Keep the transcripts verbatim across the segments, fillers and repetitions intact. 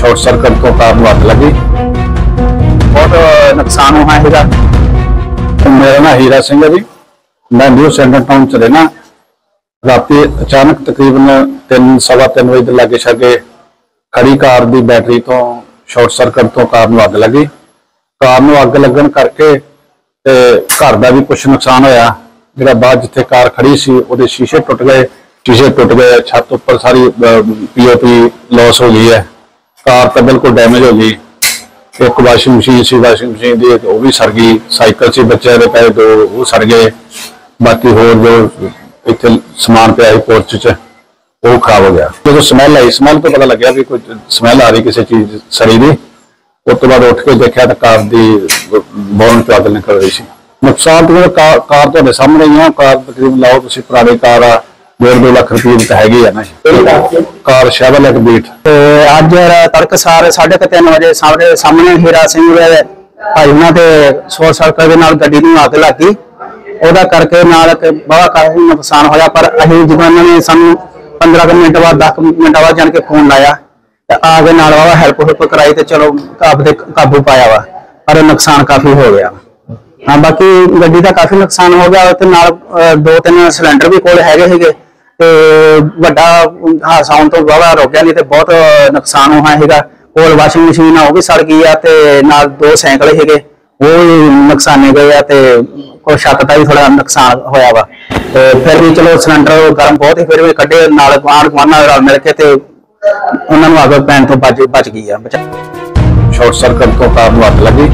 Short circuit तो car में अग लगी। बहुत नुकसान हुआ है। मेरा नाम हीरा सिंह है जी, मैं न्यू सेंटर टाउन च रहना। राती अचानक तकरीबन तीन सवा तीन बजे के लागे छागे खड़ी कार की बैटरी तो शॉर्ट सर्किट तो कार में अग लगी। कार में अग लगन करके ते घर का भी कुछ नुकसान होया। जिहड़ा बाहर जिथे कार खड़ी सी उहदे शीशे टुट गए, शीशे टुट गए, छत उपर सारी पीओपी लॉस हो गई है। कार तो बिल्कुल डैमेज हो गई। एक वाशिंग मशीन सी, वाशिंग मशीन दी वो भी सड़ गई। साइकिल से बच्चे के पै दो वो सड़ गए। बाकी होर जो इतने समान पे आई पोर्च च वो खराब हो गया। जो स्मैल आई, स्मैल तो पता लग्या भी कोई स्मैल आ रही किसी चीज सड़ी की। उस तो बाद उठ के देखा तो कार की बोनट अग निकल रही थी। नुकसान तो कार कार तो सामने ही है। कार तकरीबन लाओ तुम पुरानी कार आ डेढ़ दो लाख रुपये की तो हैगी है ना। Car Chevrolet Beat. अज तड़कसार साढ़े क तीन बजे सामने सामने हीरा सिंह भाई उन्होंने शॉर्ट सर्किट के नाल गड्डी नूं अग लग गई। ਉਹਦਾ ਕਰਕੇ ਨਾਲ ਬਹੁਤ ਕਾਫੀ ਨੁਕਸਾਨ ਹੋਇਆ। ਪਰ ਅਸੀਂ ਜਦੋਂ ਇਹਨਾਂ ਨੇ ਸਾਨੂੰ पंद्रह मिनट बाद दस मिनट बाद जान के फोन लाया तो आ के नाल वाला हैल्प हुल्प कराई तो चलो आपदे काबू पाया वा। पर नुकसान काफी हो गया। हाँ बाकी गड्डी का काफी नुकसान हो गया। तो नाल दो तीन सिलेंडर भी कोल हैगे सीगे ते वड्डा हादसा होने तो वाहवा रोकिया, नहीं तो बहुत नुकसान होया हैगा। कोल वाशिंग मशीन वो भी सड़ गई है ते नाल दो सैकल सीगे वो भी नुकसाने गए ते कोई छत का भी थोड़ा नुकसान होया वा। तो फिर भी चलो सिलेंडर गर्म बहुत ही फिर भी कड्ढे नाल आंढ गुआंढ रल मिल के ते उन्हां नूं अग पैण तो बच बच गई है। शॉर्ट सर्किट तो कार में अग लगी।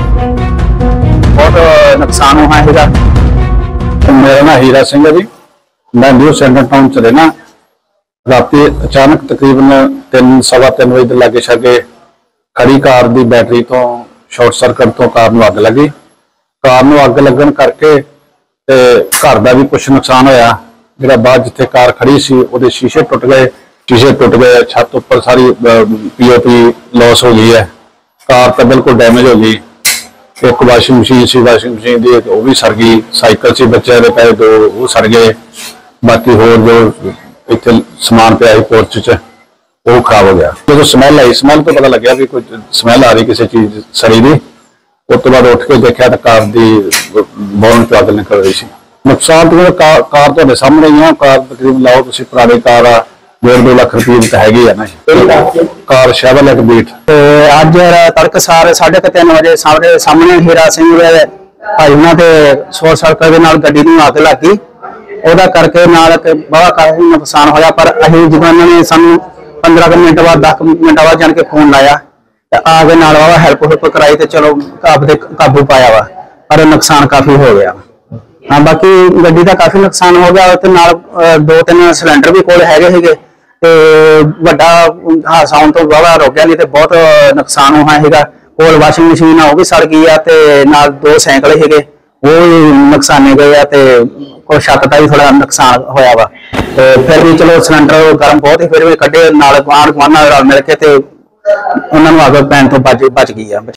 बहुत नुकसान हुआ है। मेरा नाम हीरा सिंह है जी, मैं न्यू सेंटर टाउन च रहना। राती अचानक तकरीबन तीन सवा तीन बजे के लागे छागे खड़ी कार की बैटरी तो शॉर्ट सर्किट तो कार में अग लगी। कार में अग लगन करके ते घर का भी कुछ नुकसान होया। जिहड़ा बाहर जिथे कार खड़ी सी उहदे शीशे टुट गए, शीशे टुट गए, छत उपर सारी पीओपी लॉस हो गई है। कार तो बिल्कुल डैमेज हो गई। एक वाशिंग मशीन सी, वाशिंग मशीन दी वो भी सड़ गई। साइकिल से बच्चे के पै दो वो सड़ गए। बाकी होर जो इतने समान पे आई पोर्च च वो खराब हो गया। जो स्मैल आई, स्मैल तो पता लग्या भी कोई स्मैल आ रही किसी चीज सड़ी की। उस तो बाद उठ के देखा तो कार की बोनट अग निकल रही थी। नुकसान तो कार कार तो सामने ही है। कार तकरीबन लाओ तुम पुरानी कार आ डेढ़ दो लाख रुपये की तो हैगी है ना। Car Chevrolet Beat. अज तड़कसार साढ़े क तीन बजे सामने सामने हीरा सिंह भाई उन्होंने शॉर्ट सर्किट के नाल गड्डी नूं अग लग गई। ਉਹਦਾ ਕਰਕੇ ਨਾਲ बहुत काफी नुकसान होया। पर ਅਸੀਂ ਜਦੋਂ ਇਹਨਾਂ ਨੇ ਸਾਨੂੰ पंद्रह मिनट बाद दस मिनट बाद जान के फोन लाया तो आ के नाल वाला हैल्प हुल्प कराई तो चलो आपदे काबू पाया वा। पर नुकसान काफी हो गया। हाँ बाकी गड्डी का काफी नुकसान हो गया। तो नाल दो तीन सिलेंडर भी कोल हैगे सीगे ते वड्डा हादसा होने तो वाहवा रोकिया, नहीं तो बहुत नुकसान होया हैगा। कोल वाशिंग मशीन वो भी सड़ गई है ते नाल दो सैकल सीगे वो भी नुकसाने गए ते कोई छत का भी थोड़ा नुकसान होया वा। तो फिर भी चलो सिलेंडर गर्म बहुत ही फिर भी कड्ढे नाल आंढ गुआंढ रल मिल के ते उन्हां नूं अग पैण तो बच बच गई है।